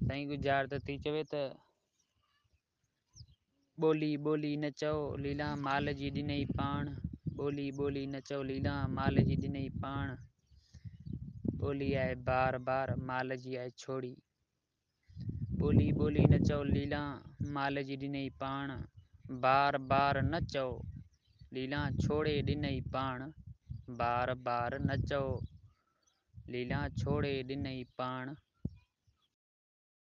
साईं गुज़ार त थी चवे त ॿोली ॿोली न चओ लीला माल जी ॾिनई पाण। ॿोली ॿोली न चओ लीला माल जी ॾिनई पाण। ॿोली आहे बार बार माल जी आहे छोड़ी। ॿोली ॿोली न चओ लीला माल जी ॾिनई पाण। बार बार न चओ लीला छोड़े ॾिनई पाण। बार बार न चओ लीला छोड़े ॾिनई पाण।